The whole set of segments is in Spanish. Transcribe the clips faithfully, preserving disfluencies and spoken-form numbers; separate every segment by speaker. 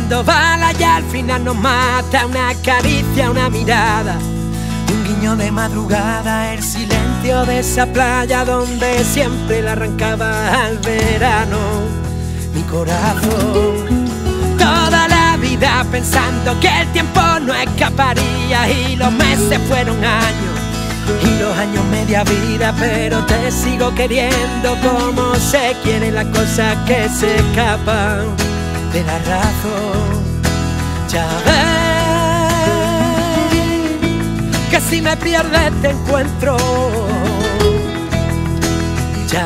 Speaker 1: tirando balas y al final nos mata una caricia, una mirada, un guiño de madrugada, el silencio de esa playa donde siempre le arrancaba al verano mi corazón. Toda la vida pensando que el tiempo no escaparía y los meses fueron años y los años media vida, pero te sigo queriendo como se quieren las cosas que se escapan de la razón. Ya ves que si me pierdes te encuentro. Ya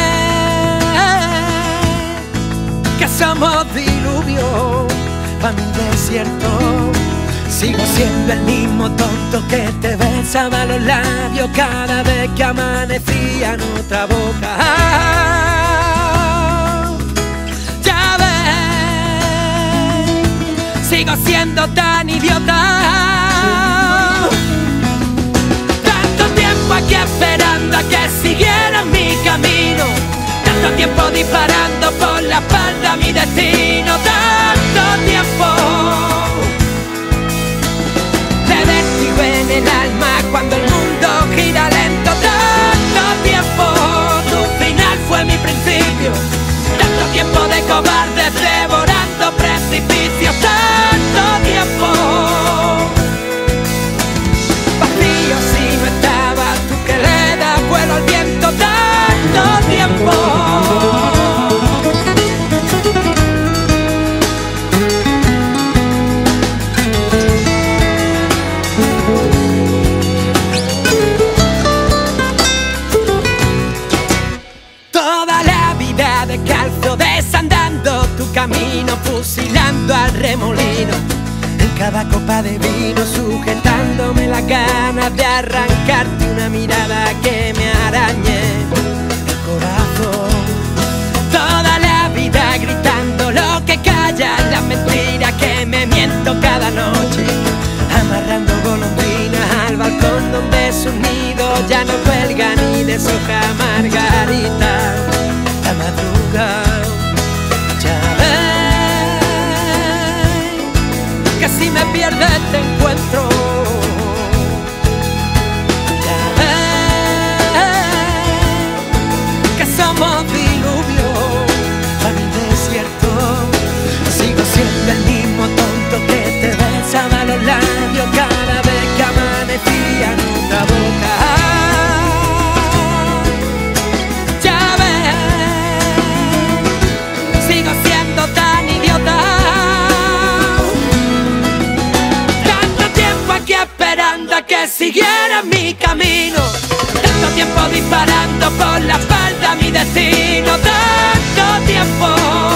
Speaker 1: ves que somos diluvio para mi desierto. Sigo siendo el mismo tonto que te besaba los labios cada vez que amanecía en otra boca. Ya ves, sigo siendo tan idiota. Tanto tiempo aquí esperando a que siguiera mi camino, tanto tiempo disparando por la espalda mi destino, tanto tiempo en el alma cuando el mundo gira lento, tanto tiempo, tu final fue mi principio, tanto tiempo de cobardes devorando precipicios, tanto tiempo vacío si no estabas tú que le das vuelo al viento, tanto tiempo. Descalzo, desandando tu camino, fusilando al remolino, en cada copa de vino, sujetándome las ganas de arrancarte una mirada que me arañe el corazón. Toda la vida gritando lo que callan las mentiras que me miento cada noche, amarrando golondrinas al balcón donde sus nidos ya no cuelgan ni deshoja margarita. La madruga, ya ves que si me pierdes te encuentro. Ya ves que somos diluvio para mi desierto. Sigo siendo el mismo tonto que te besaba los labios cada vez que amanecía en otra boca. Esperando a que siguiera mi camino, tanto tiempo disparando por la espalda mi destino, tanto tiempo